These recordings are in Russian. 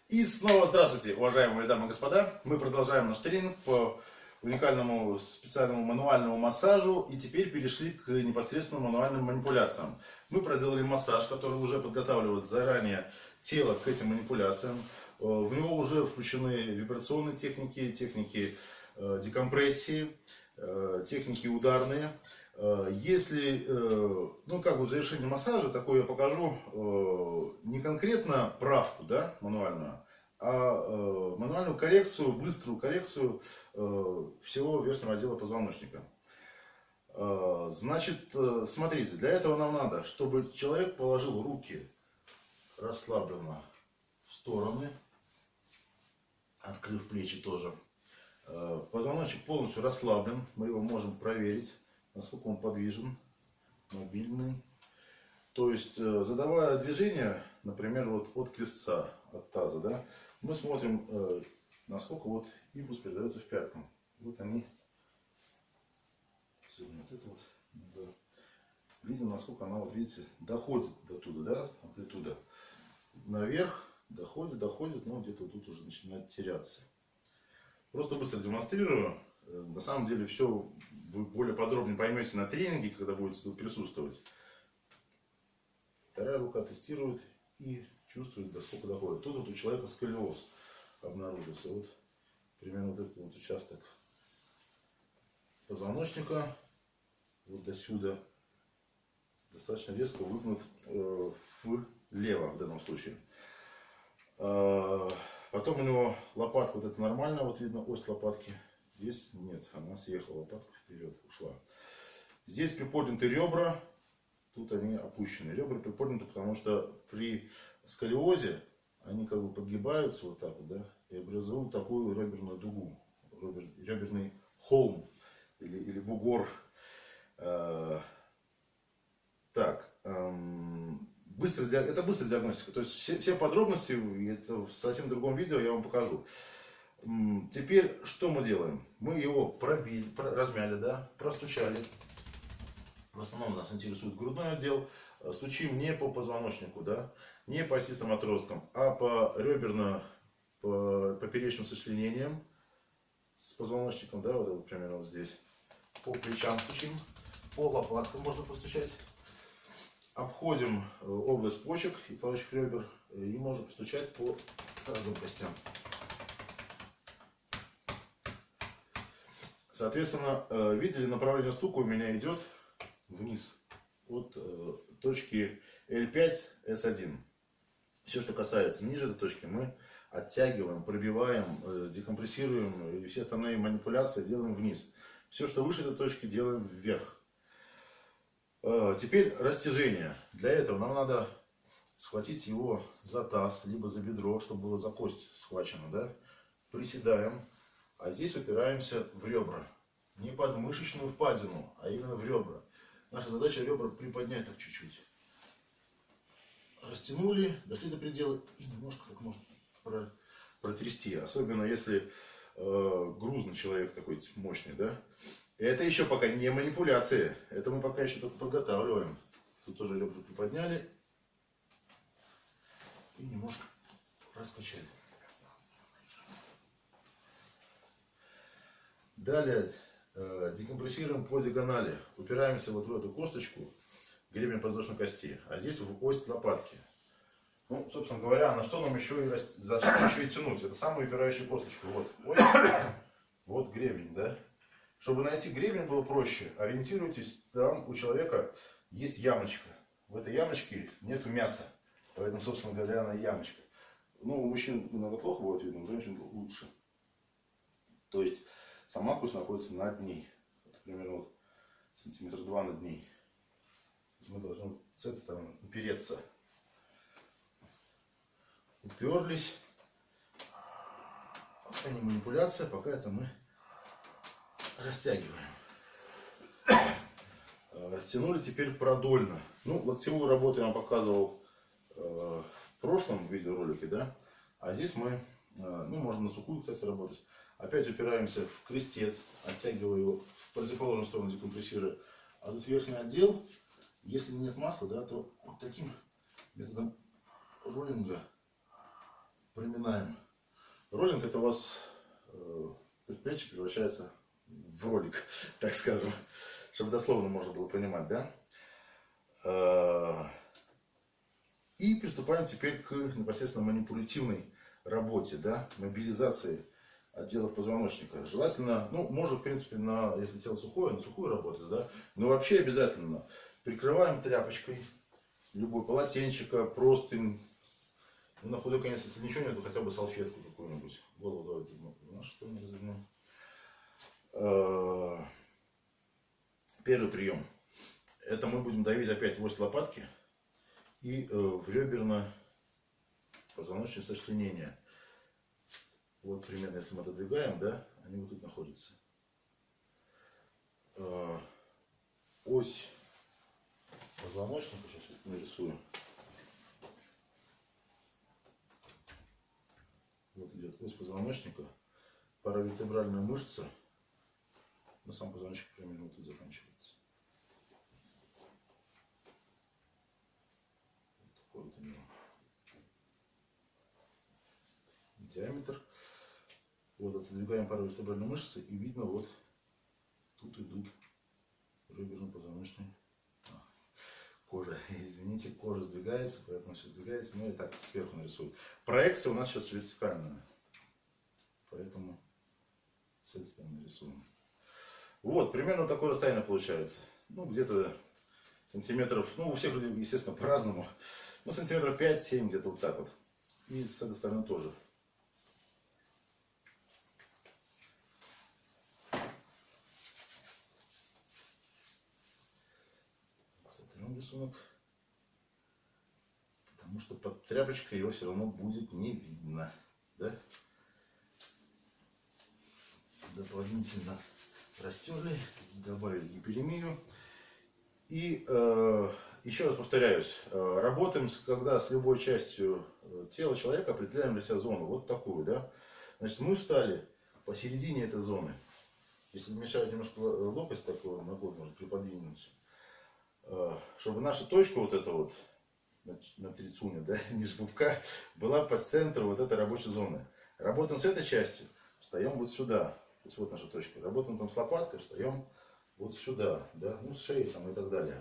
И снова здравствуйте, уважаемые дамы и господа. Мы продолжаем наш тренинг по уникальному специальному мануальному массажу. И теперь перешли к непосредственно мануальным манипуляциям. Мы проделали массаж, который уже подготавливает заранее тело к этим манипуляциям. В него уже включены вибрационные техники, техники декомпрессии, техники ударные. Если, в завершении массажа, такое я покажу, не конкретно правку, да, мануальную, а мануальную коррекцию, быструю коррекцию всего верхнего отдела позвоночника. Значит, смотрите, для этого нам надо, чтобы человек положил руки расслабленно в стороны, открыв плечи тоже. Позвоночник полностью расслаблен, мы его можем проверить, насколько он подвижен, мобильный. То есть, задавая движение, например, вот от крестца, от таза, да, мы смотрим, насколько вот импульс передается в пяткам. Вот они, вот это вот, да. Видим, насколько она, вот видите, доходит до туда, да, амплитуда. Наверх доходит, но где-то тут уже начинает теряться. Просто быстро демонстрирую. На самом деле все вы более подробно поймете на тренинге, когда будете тут присутствовать. Вторая рука тестирует и чувствует, до сколько доходит. Тут вот у человека сколиоз обнаружился. Вот примерно вот этот вот участок позвоночника, вот до сюда, достаточно резко выгнут влево в данном случае. Потом у него лопатка, вот это нормально, вот видно ось лопатки. Здесь нет, она съехала, лопатка вперед ушла. Здесь приподняты ребра, тут они опущены. Ребра приподняты, потому что при сколиозе они как бы подгибаются вот так вот, да, и образуют такую реберную дугу, реберный холм или бугор. Это быстрая диагностика. То есть все подробности, это в совсем другом видео я вам покажу. Теперь что мы делаем? Мы его пробили, размяли, да, простучали. В основном нас интересует грудной отдел. Стучим не по позвоночнику, да, не по осистым отросткам, а по поперечным сочленениям с позвоночником, да, вот примерно вот здесь. По плечам стучим, по лопаткам можно постучать. Обходим область почек и плавающих ребер и можно постучать по тазовым костям. Соответственно, видели, направление стука у меня идет вниз от точки L5, S1. Все, что касается ниже этой точки, мы оттягиваем, пробиваем, декомпрессируем и все остальные манипуляции делаем вниз. Все, что выше этой точки, делаем вверх. Теперь растяжение. Для этого нам надо схватить его за таз, либо за бедро, чтобы было за кость схвачено, да? Приседаем, а здесь упираемся в ребра. Не под мышечную впадину, а именно в ребра. Наша задача ребра приподнять так чуть-чуть. Растянули, дошли до предела и немножко так можно протрясти. Особенно если грузный человек такой мощный, да? Это еще пока не манипуляции. Это мы пока еще только подготавливаем. Тут тоже ребра приподняли. И немножко раскачали. Далее декомпрессируем по диагонали. Упираемся вот в эту косточку, гребень подвздошной кости. А здесь в ось лопатки. Ну, собственно говоря, на что нам еще и тянуть? Это самая упирающая косточка. Вот ось, вот гребень, да? Чтобы найти гребень было проще, ориентируйтесь, там у человека есть ямочка. В этой ямочке нету мяса, поэтому, собственно говоря, она ямочка. Ну, у мужчин иногда плохо будет видно, у женщин лучше. То есть сама кость находится над ней. Это примерно вот сантиметра 2 над ней. Мы должны с этой стороны упереться. Уперлись. Пока не манипуляция, пока это мы растягиваем. Растянули теперь продольно. Ну, локтевую работу я вам показывал в прошлом видеоролике, да? А здесь мы, можем на сухую, кстати, работать. Опять упираемся в крестец, оттягивая его в противоположную сторону, декомпрессируя. А тут верхний отдел, если нет масла, да, то вот таким методом роллинга приминаем. Роллинг — это у вас предплечье превращается в ролик, так скажем, чтобы дословно можно было понимать, да? И приступаем теперь к непосредственно манипулятивной работе, да, мобилизации отделов позвоночника. Желательно, ну, можно, в принципе, если тело сухое, на сухую работать, да, но вообще обязательно прикрываем тряпочкой, любой полотенчика, простынь. Ну, на худой конец, если ничего нет, то хотя бы салфетку какую-нибудь. Голову давайте в нашу сторону развернем. Первый прием. Это мы будем давить опять в ось лопатки и в реберно-позвоночное сочленение. Вот примерно, если мы отодвигаем, да, они вот тут находятся. Ось позвоночника, сейчас нарисую. Вот идет ось позвоночника, паравертебральная мышца, на сам позвоночник примерно вот тут заканчивается. Вот такой вот у него диаметр. Вот отодвигаем паравертебральные мышцы, и видно, вот тут идут реберно-позвоночные. Кожа, извините, кожа сдвигается, поэтому все сдвигается, но и так сверху нарисую. Проекция у нас сейчас вертикальная, поэтому с этой стороны нарисуем. Вот, примерно такое расстояние получается. Ну, где-то сантиметров, ну, у всех людей, естественно, по-разному. Ну, сантиметров 5-7, где-то вот так вот. И с этой стороны тоже. Сотрем рисунок. Потому что под тряпочкой его все равно будет не видно. Да? Дополнительно растерли, добавили гиперемию. И еще раз повторяюсь, работаем, когда с любой частью тела человека определяем для себя зону. Вот такую, да. Значит, мы встали посередине этой зоны. Если мешает немножко локоть, такой ногой можно приподвинуть, чтобы наша точка вот эта вот на трицуне, да, ниже пупка, была по центру вот этой рабочей зоны. Работаем с этой частью, встаем вот сюда. То есть вот наша точка. Работаем там с лопаткой, встаем вот сюда, да, ну с шеей там и так далее.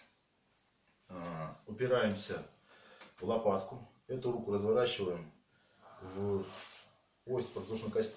Упираемся в лопатку. Эту руку разворачиваем в ось подвздошной кости.